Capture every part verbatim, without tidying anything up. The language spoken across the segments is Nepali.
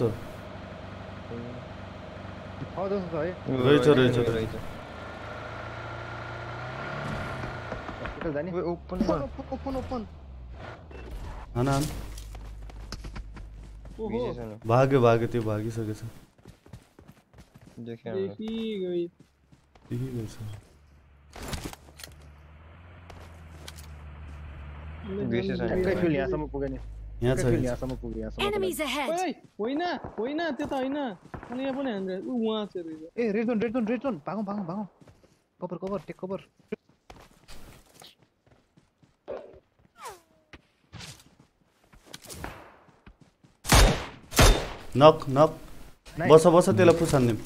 त हो जस्तो छ है रहेछ रहेछ रहेछ हस्पिटल जाने ओए ओपन ओपन ओपन हाना हान ओहो बिजी छ नि भाग्यो भाग्यो त्यो भागिसकेछ देखे हामीले देखि गई देखि गएछ बिजी छ नि ठ्याक्कै फिल यहाँसम्म पुग्यो नि यहाँ छ फिल यहाँसम्म पुग्यो यहाँसम्म Enemies ahead! ओइ होइन होइन त्यता होइन अनि यहाँ पनि हान्दै उ वहाँ चाहिँ रहेछ ए red zone red zone red zone भागौँ भागौँ भागौँ कभर कभर टेक कभर नक नक बस बस त्यसलाई पुछान नि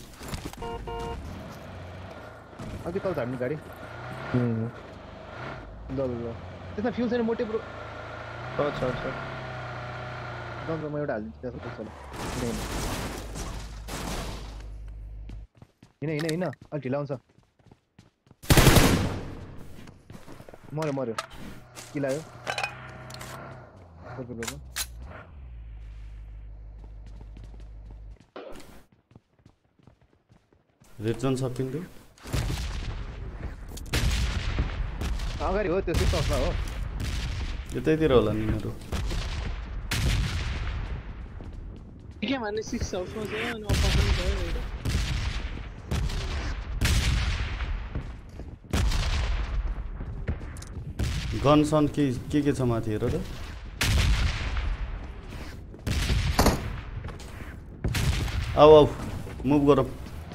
अघि तल झार्ने गाडी हम्म ल ल ल त्यसमा फ्युल छैन मोटे ब्रो छ छ छ दम म एउटा हालिदिन्छु त्यसमा पुग्छ ल हिँड हिँड हिँड अलि ढिला हुन्छ मऱ्यो मऱ्यो कि लाग्यो रेड जोन सकिन्थ्यो अगाडि हो त्यो सिक्स हाउसमा हो यतैतिर होला नि मेरो के मान्ने सिक्स हाउसमा छ अनि अप्पा पनि छ एउटा गन सन के के के छ माथि हेर त आऊ आऊ मुभ गरौँ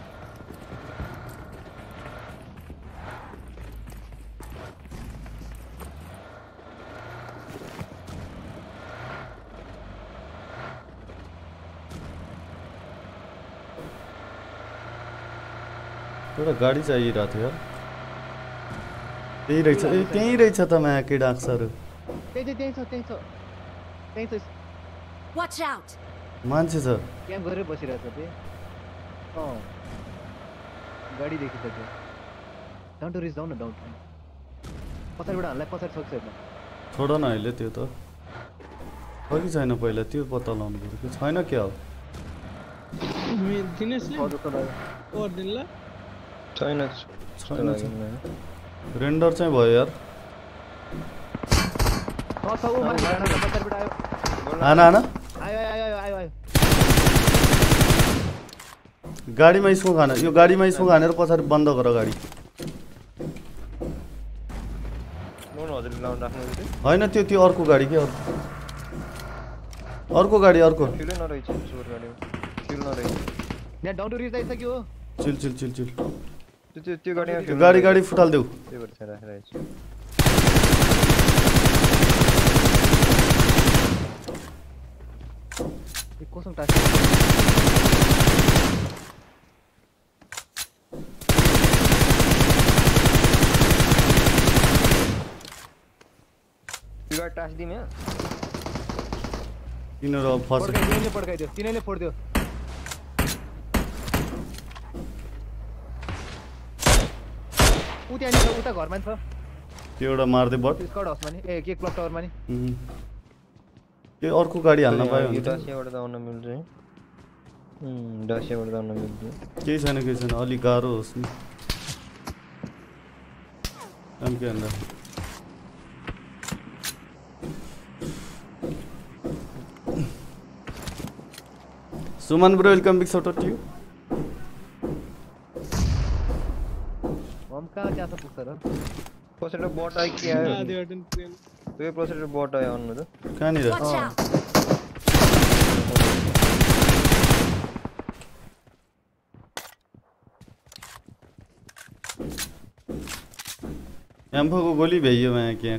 एउटा गाडी चाहिरहेको थियो यार त्यही रहेछ ए त्यही रहेछ त माया केटा अक्सर त्यही छ त्यही छ त्यही छ त्यही छ Watch out! मान्छे छ क्याम्प गरेर बसिरहेछ त्यो अँ गाडी देखिसक्यो डाउन टु रिच जाउँ न डाउन टु पछाडिबाट हामीलाई पछाडि सक्छ हेर्नु छोड न अहिले त्यो त हो कि छैन पहिला त्यो पत्ता लगाउनु पर्यो छैन क्या हो दिनेशले गरिदिनु ल छैन छैन रेन्डर चाहिँ भयो यार आना आना गाडीमा स्मोक हान यो गाडीमा स्मोक हानेर पछाडि बन्द गर गाडी होइन त्यो त्यो अर्को गाडी के अर्को अर्को गाडी अर्को चिल चिल चिल चिल त्यो त्यो गाडीमा गाडी गाडी फुटाल्देऊ त्यो भएर चाहिँ राखेर छु कोसँग टास्क त्यो गाडी टास्क दिमे किनेर फस तिनैले पड्काइदियो तिनैले फोड्दियो उ त्यहाँनिर उता घरमा नि छ त्यो एउटा मार्दै बट स्कट हाउसमा नि ए केक क्लब टावरमा नि त्यो अर्को गाडी हाल्न पायो भने डासियाबाट त आउन मिल्छ है हम्म डासियाबाट त आउन मिल्छ केही छैन केही छैन अलि गाह्रो होस् नि काम के भन्दा Suman bro welcome big shot to you हम कहाँ जा पुग्छ र प्रोसेसर बट आइ के आयो त्यो प्रोसेसर बट आयो आउनु त कहाँनिर एम्फो को गोली भैया मैं क्या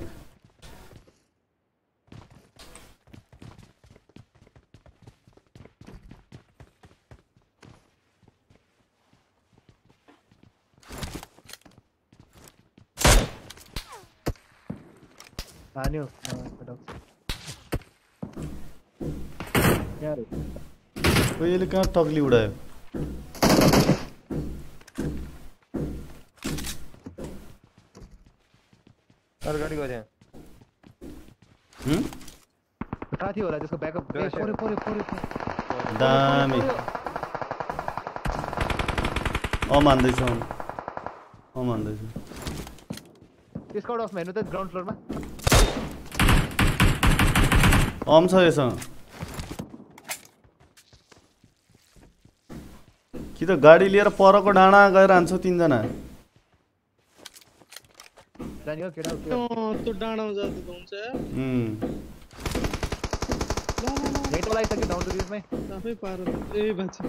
आन्यो यार तो ये कहाँ टकली उड़ायो अर गाडी गयो त्यहाँ हम्म कहाँ थियो होला त्यसको ब्याकअप ए फोरे फोरे फोरे दामी अम हान्दैछु अम अम हान्दैछु स्क्वाड अफ हेर्नु त ग्राउन्ड फ्लोरमा अम छ यससँग कि त गाडी लिएर परको डाँडा गएर हान्छौ तिनजना जानी हो केटा त्यो त्यो डाँडामा जाँदा त हुन्छ यार उम् यही त लागिसक्यो डाउन टु रिजमै आफै पार ए बाछी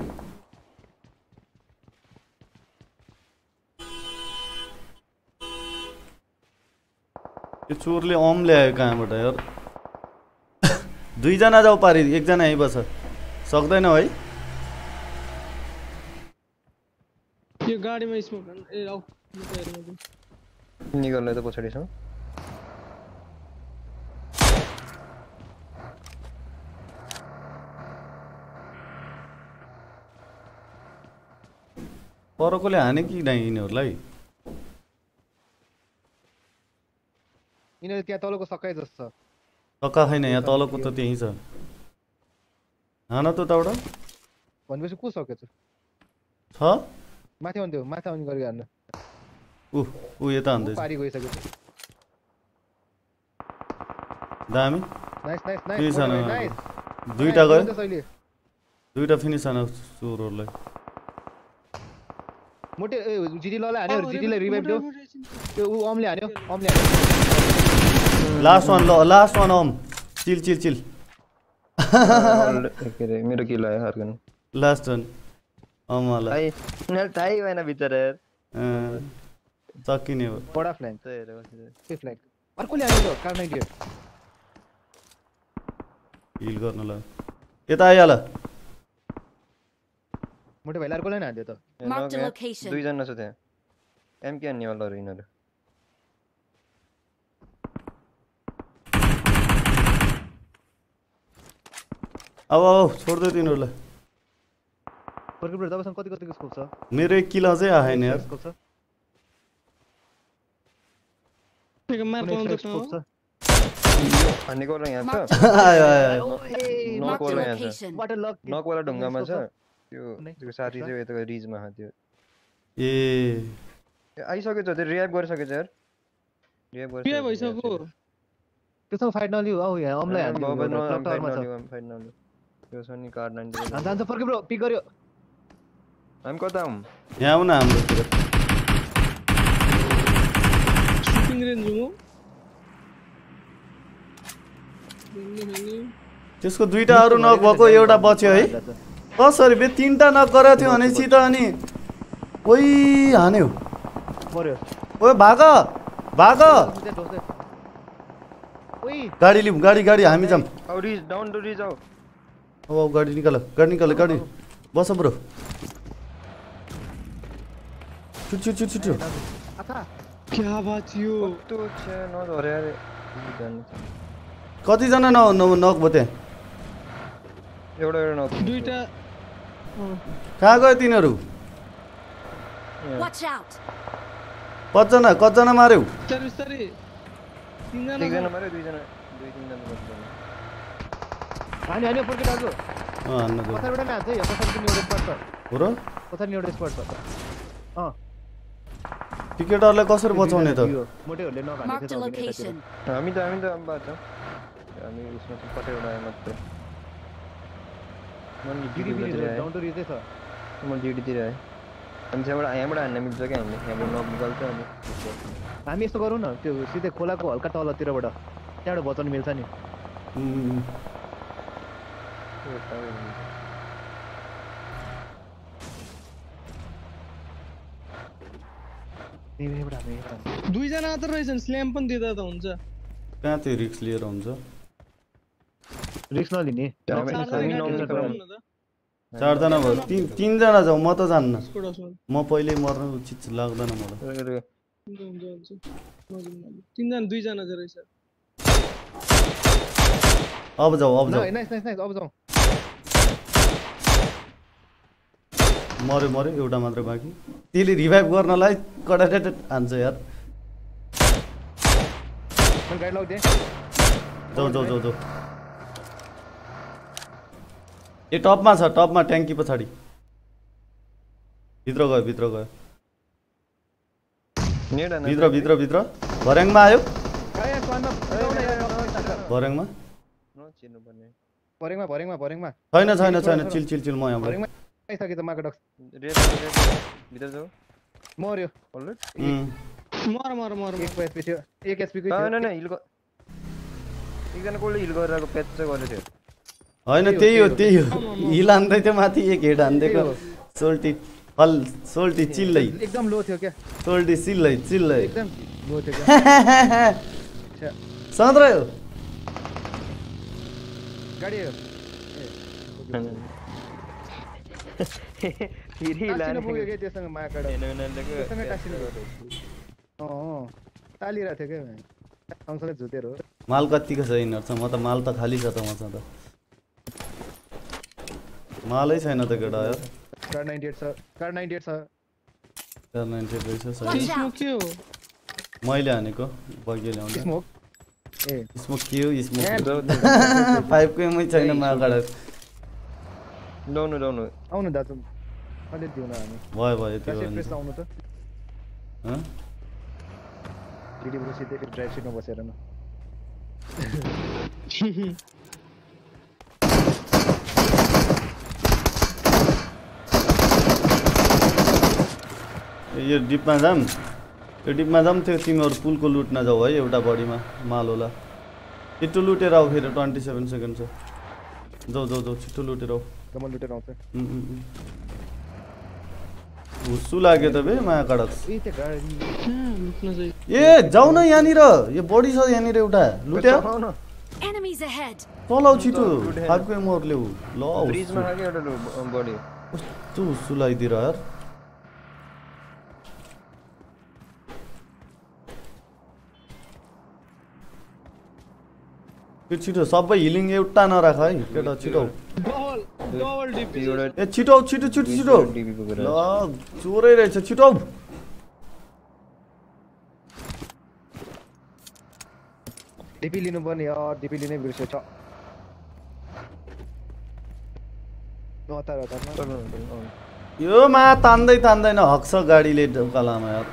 यो चोरले अम ल्यायो कहाँबाट यार दुईजना जाऊ पारि एकजना यहीँ बस सक्दैन है यो गाडीमा स्मोक हान ए आउ म त हेर्नु निकल्ने त पछाडि छ परकोले हाने कि नै यिनीहरूलाई यिनीहरू त्यहाँ तलको सकाइ जस्तो छ सक्का छैन यहाँ तलको त त्यहीँ छ हान त तबाट भनेपछि को सक्यो त छ माथि आउनु त्यो माथि आउने गरी हान्नु ऊ ऊ यता हान्दैछ पारी गइसक्यो दामी नाइस नाइस त्यही नाइस छ न। नाइस दुईटा गयो सहिले दुईटा फिनिस हान चोरहरूलाई मोटे ए जिडी लले हान्यो जिडीले रिभाइभ दियो त्यो उ अमले हान्यो अमले हान्यो लास्ट वान ल लास्ट वान अम चिल चिल चिल के रे मेरो किल आयो अर्कन लास्ट वान अमला थाई न थाई भएन बिचारा यार सकिने हो बडा फ्ल्याङ्क त हेर बसिरहेको के फ्ल्याङ्क अर्कोले हान्यो त कार नाइन्टी हिल गर्नलाई यता आइहाल मोटे भाइले अर्कोले नै हान्यो त छ। Marked a यहाँ location. दुईजना छ त्यहाँ एमके हान्नेवालाहरू यिनीहरू अब अब छोड्दै तिनीहरूलाई फर्किब्रो तपाईँसँग कति कतिको स्कोप छ मेरो एक किलो चाहिँ आएन यार स्कोप छ त्यो मार कुनै पाउँदा स्कोप छ हान्नेको वाला यहाँ Marked छ a आयो आयो आयो नक Marked a वाला यहाँ छ location. वाटर लक नक वाला ढुङ्गामा छ त्यो कुनै? त्यो साथी चाहिँ यता रिजमा छ त्यो ए ए, आइसकेछ त्यो रियाइभ गरिसकेछ यार रियाइभ के गरिसकेछ भइसक्यो त्यससँग फाइट नलिउ आऊ यहाँ अमलाई हान्दियो बाबा नो क्लक टावरमा छ फाइन नलिउ त्यो छ नि कार्ड नाइन्टी हान्छ हान्छ फर्किब्रो पिक गर्यो हामी कता हौँ यहाँ आउन हाम्रोतिर सुटिङ रेन्ज हो त्यसको दुईटा अरू नक भएको एउटा बच्यो है कसरी बे तिनवटा नक गरेको थियो भनेपछि त अनि ओइ हान्यो मर्यो ओ भाग भाग ओइ गाडी लिउँ गाडी गाडी हामी जाऊँ अब रिज डाउन टु रिज आऊ अब अब गाडी निकाल गाडी निकाल गाडी बस ब्रो छुट छुट छुट छुट आथा क्या बात यो त्यो छ नधरे यार कतिजना न न- नक भयो त्यहाँ एउटा एउटा नक दुईटा कहाँ गयो तिनीहरू Watch out! कतिजना कतिजना मार्यौ बिस्तारै बिस्तारै तिनजना एकजना माऱ्यो दुईजना दुई तिनजना बस्दैन हान्यो हान्यो फर्किट आएको अँ हान्न गयो पछाडिबाट नै हान्छ है यहाँ पछाडि पनि एउटा स्पट छ हो र पछाडि नि एउटा स्पट छ अँ टिकेटरलाई कसरी बचाउने त मोटेहरूले नखाने Marked a थियो location. हामी त हामी त अब बात छ हामी उसमा चाहिँ कतैवटा आयो मात्र मैले जिडीतिर आएँ डाउन टु रिजै छ मैले जिडीतिर आएँ हामी त्यहाँबाट यहाँबाट हान्न मिल्छ क्या हामीले यहाँबाट नक निकाल्छ अनि हामी यस्तो गरौँ न त्यो सिधै खोलाको हल्का तलतिरबाट त्यहाँबाट बचाउनु मिल्छ नि उम्, यहीँबाट हामी यहीँबाट हामी। दुईजना मात्र रहेछन् स्ल्याम पनि दिँदा त हुन्छ कहाँ त्यो रिक्स लिएर हुन्छ रिस्क नलिने हामी चारजना हामी गाडी नआउनु चलाउनु पर्यो। न त चारजना भयो तिन तिनजना जाउँ म त जान्न स्पोर्ट हाउसमा म पहिल्यै मर्नु उचित लाग्दैन मलाई हुन्छ हुन्छ हुन्छ नजाउँ न। तिनजना दुईजना चाहिँ रहेछ अब जाऊ अब जाऊ नाइस नाइस नाइस अब जाउँ मऱ्यो मऱ्यो एउटा मात्र बाँकी त्यसले रिभाइभ गर्नलाई कडाटेट हान्छ यार मैले गाडी लगाउँथेँ जाऊ जाऊ जाऊ जाऊ ए टपमा छ टपमा ट्याङ्की पछाडि भित्र गयो भित्र गयो नेड आना भित्र भित्र भित्र भर्याङमा आयो आया स्वानमा भर्याङमा नो चिन्नु पर्ने भरेङमा भरेङमा भरेङमा छैन छैन छैन चिल चिल चिल म यहाँ भरेङमा आइसके त मार्केट रेड रेड भित्र जाऊ मर्यो अलरेडी मर मर मर एक एचपी थियो एक एचपी को हैन हैन हिल एकजना कोले हिल गरेर प्याच चाहिँ गर्दै थियो होइन त्यही हो त्यही हो हिल हान्दै थियो माथि एक हेड हान्दैको सोल्टी हल सोल्टी चिल्लै एकदम लो थियो क्या सोल्टी चिल्लै चिल्लै एकदम लो थियो क्या सन्द्र हो गाडी हो फेरि लाने पुग्यो के त्यससँग मार्केट हैन हैन त्यससँग टासिनु अँ तालिरहेको थियो क्या सँगसँगै झुतेर हो माल कतिको छ यिनीहरूसँग म त माल त खाली छ त मसँग त मालै छैन त केटा यार कार नाइन्टी एट छ कार नाइन्टी एट छ कार नाइन्टी एट रहेछ सही स्मोक के हो मैले हानेको बगियो ल्याउँदा स्मोक ए स्मोक के हो स्मोक फाइभकै मै छैन मागाडा डाउन डाउन आउनु दाजु अलि दिउँ न हामी भयो भयो त्यो क्यासेट प्रेस आउनु त ह डिडी ब्रो सिधै फेरि ड्राइभ सिटमा बसेर न यो डिपमा जाम यो डिपमा जाम त्यो तिमीहरू पुलको लुट नजाऊ है एउटा बडीमा माल होला छिट्टो लुटेर आऊ फेरि ट्वेन्टी सेभेन सेकेन्ड छ जाऊ जाऊ जाऊ छिट्टो लुटेर आऊ जम्मा लुटेर आउँछ हुस्सु लाग्यो त बे माया कडक ए त्यो गाडी लुट्न चाहिँ ए जाऊ न यहाँनिर यो बडी छ यहाँनिर एउटा लुट्या Enemies ahead. चलाउ छिटो फाइभको मोर ल्याऊ ल ब्रिजमा आके एउटा बडी कस्तो हुस्सु लगाइदिएर यार छिटो सबै हिलिङ एउटा नराख है केटा छिटो डबल डबल डिपी ए छिटो छिटो छिटो छिटो ल चोरै रहेछ छिटो डिपी लिनु पर्ने यार डिपी लिनै बिर्सेछ नतार नतार यो मा तान्दै तान्दैन हक्छ गाडीले ढोकालामा यार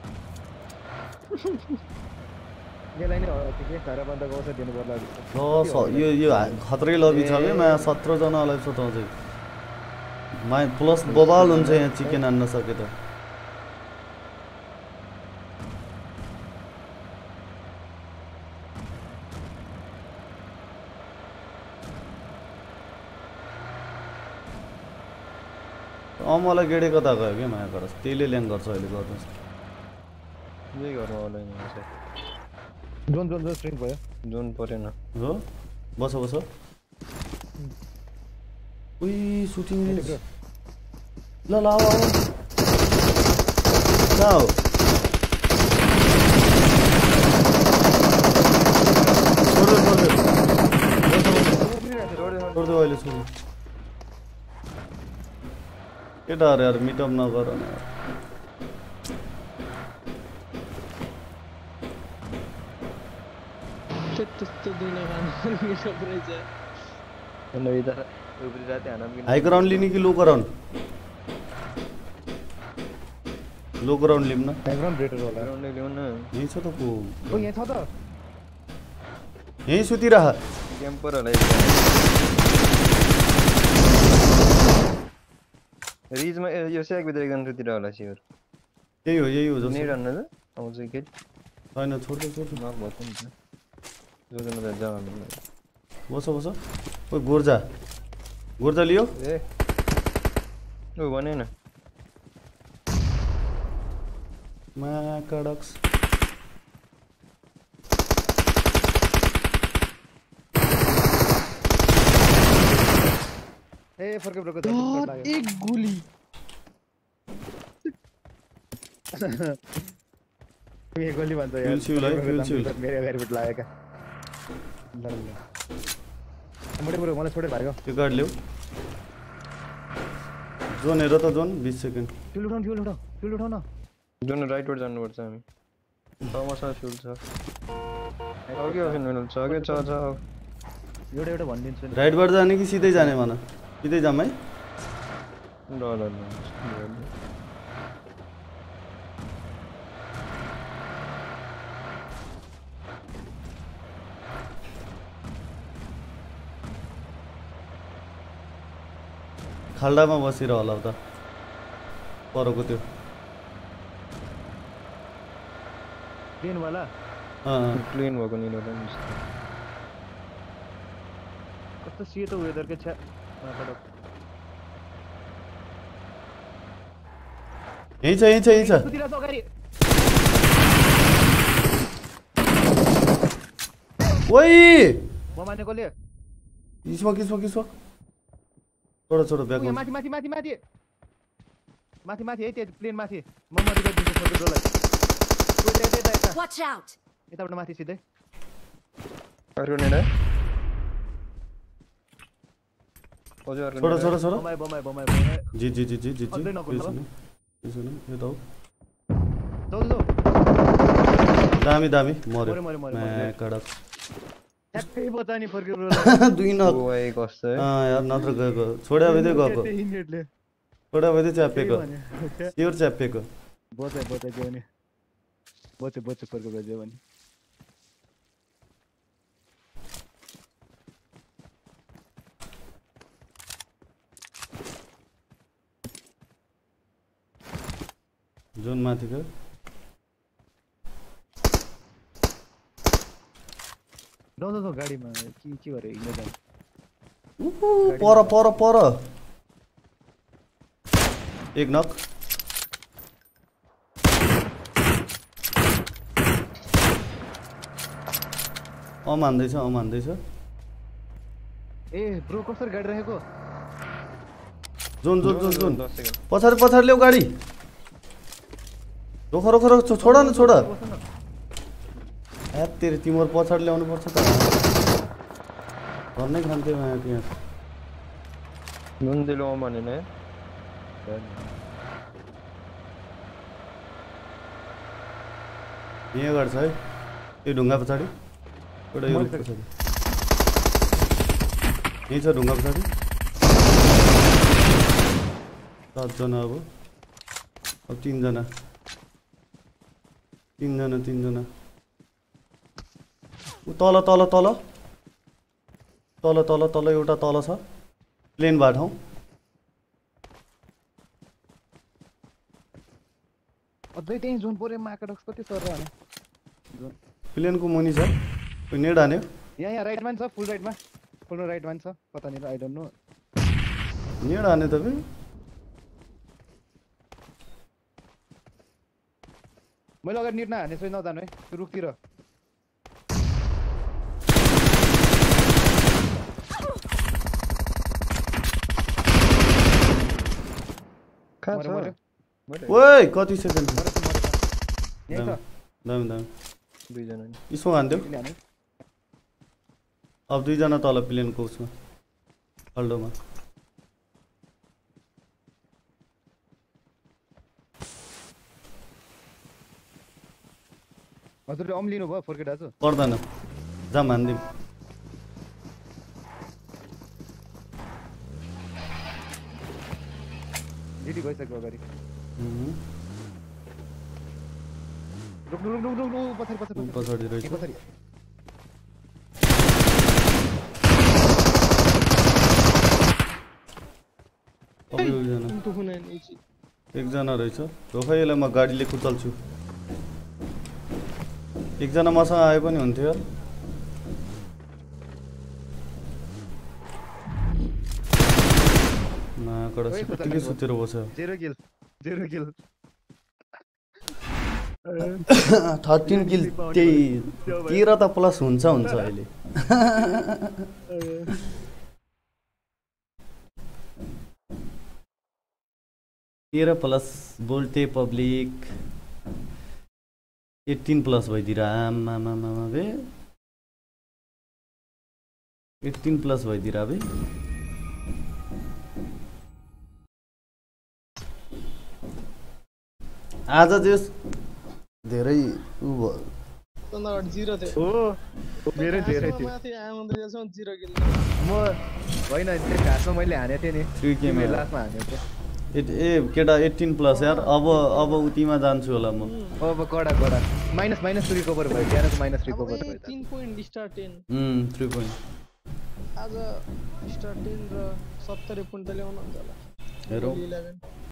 यसलाई नै के धारा बन्द गर्छ दिनु पर्ला ल यो यो खतरै लबी छ बे मा सत्र जनालाई छ त अझै मा प्लस बबाल हुन्छ यहाँ चिकन हान्न सके त अमलाई गेडे कता गयो के माया करस त्यसले ल्याङ गर्छ अहिले गर्नुहोस् यही घरमा होला नि जोन जोन जोन स्ट्रिङ भयो जोन परेन हो बस बस उई सुटिङ ल ल आऊ आऊ जाऊ छोड्दे छोड्दे छोड्दे अहिले छोड्दे केटाहरू यार मिटअप नगर न यार त्यस्तो दिन खानु सबै छ नभए त उब्री राति हाना पनि हाई ग्राउन्ड लिने कि लो ग्राउन्ड लो ग्राउन्ड लिम न ब्याकग्राउन्ड ब्रेटर होला ग्राउन्डै ल्याउन न यही छ त को ओ यहाँ छ त यही सुतिरह क्याम्पर होला रिजमा यो स्याक भित्र एकजना सुतिर होला सियर यही हो यही हो जस्तो नेड हान्न त आउँछ के छैन छोड्दै छोड्दै नक भयो नि त जो जन त जा हामी बस बस ओ गोर्जा गोर्जा लियो ए ओ भने न मा कडक्स ए फर्के ब्रोको त एक गोली ये गोली भन्छ यार Kill shield है, kill shield। मेरो अगाडि बिट लागेका ल ल मोडे ब्रो मलाई छोडे भाग्यो त्यो कार्ड ल्याऊ जोन हेर त जोन बीस सेकेन्ड फ्युल उठाउन फ्युल उठाउ फ्युल उठाउन जुन राइटबाट जानुपर्छ हामी तमसा फ्युल छ अघि अघि मिनल छ अघि छ छ एउटा एउटा भनिदिन्छु राइटबाट जाने कि सिधै जाने भन सिधै जाम है ल ल ल खाल्डामा बसेर होला उता परको त्यो प्लेन वाला अँ प्लेन भएको नि होला नि कस्तो सेतो वेदर के छ यही छ यही छ यही छ कुदिरहेछ अगाडि ओइ म मानेकोले किस्म किस्म किस्म छोडो छोडो ब्याग यहाँ माथि माथि माथि माथि माथि माथि है त्यो प्लेन माथि म म रिभाइभ दिन्छु फोटोलाई कोही यता यता यता Watch out! यताबाट माथि सिधै अर्को नेडा हजुर अर्को छोडो छोडो छोडो बमाए बमाए बमाए बमाए जी जी जी जी जी जी अझै नकुल यो सुन यो सुन यो त हो जाऊ जाऊ दामी दामी मर्यो, मर्यो मर्यो, मर्यो, म्या मर्यो। कडक ठ्याक्कै बचा नि फर्क्यो ब्रो दुई नक ओए कस्तो है अँ यार नत्र गएको छोड्या भइदियो गएको इन्डेटले छोड्या भइदियो च्यापेको भने स्योर च्यापेको बचाइ बचाइ जो नि बच्यो बच्यो फर्क्यो बच्यो भने जुन माथिको जाउँ जाउँ जाउँ गाडीमा के के गरे हिँड्दै जाउँ उहु, पर पर पर एक नक अम हान्दैछ अम हान्दैछ ए ब्रो कसरी गाडी राखेको जुन जुन जुन जुन दस सेकेन्ड पछाडि पछाडि ल्याऊ गाडी रोख रोख रोख छो- छोड न छोड बस्नु न। ह्याप तेरो तिमीहरू पछाडि ल्याउनु पर्छ त भन्नै खान्थ्यो यहाँ त्यहाँ जुन दिलो भनेन है यहाँ गर्छ है यो ढुङ्गा पछाडि एउटा यो रुख पछाडि यहीँ छ ढुङ्गा पछाडि सातजना अब अब तिनजना तिनजना तिनजना ऊ तल तल तल तल तल तल एउटा तल छ प्लेन भए ठाउँ अझै त्यहीँ जोन पऱ्यो माकडक्स कति सर भने प्लेनको मुनि छ कोही नेड हान्यो यहाँ यहाँ राइटमा नि छ फुल राइटमा फुल राइटमा नि छ कतानिर आई डोन्ट नो नेड हान्यो तपाईँ मैले अगाडि निट नहाने चाहिँ नजानु है त्यो रुखतिर कहाँ मर्यो, मर्यो। छ ओइ कति सेकेन्ड मरेछ, मरेछ। यहीँ छ दामी दामी दुईजना नि यसो हान्थ्यो तिमीले हाने अब दुईजना तल प्लेनको उसमा अल्डोमा हजुरले अम लिनु भयो फोर्के दाजु पर्दैन जाम हानिदिउँ डिटी भइसक्यो अगाडि उहुँ, रोक्नु रोक्नु रोक्नु रोक्नु पछाडि पछाडि ऊ पछाडि रहेछ यहीँ पछाडि अब एकजना तुमको होना नहीं चाहिए एकजना रहेछ रोख यसलाई म गाडीले कुचल्छु एकजना मसँग आए पनि हुन्थ्यो नाकडा ओइ, कतिकै सुतेर बस्यो zero kill zero kill thirteen kill त्यही तेह्र त प्लस हुन्छ हुन्छ अहिले तेह्र प्लस बोल्टे पब्लिक एट्टिन प्लस भइदिएर आमामामा बे एट्टिन प्लस भइदिएर बे आज चाहिँ धेरै उ भयो तन्दाबाट जिरो थियो हो मेरो धेरै थियो माथि आमन्द जेलसम्म जिरो किल म होइन त्यो घाँसमा मैले हानेको थिएँ नि Three K मा। मेरो लास्टमा हानेको थिएँ एट ए केटा एट्टिन प्लस यार अब अब उतिमा जान्छु होला म अब कडा कडा माइनस माइनस रिकभर भयो ग्यारेको माइनस रिकभर भयो तीन point star ten um three point आज स्टार टेन र सत्तरी पोइन्ट त ल्याउनु हुन्छ होला हेरौँ इलेभेन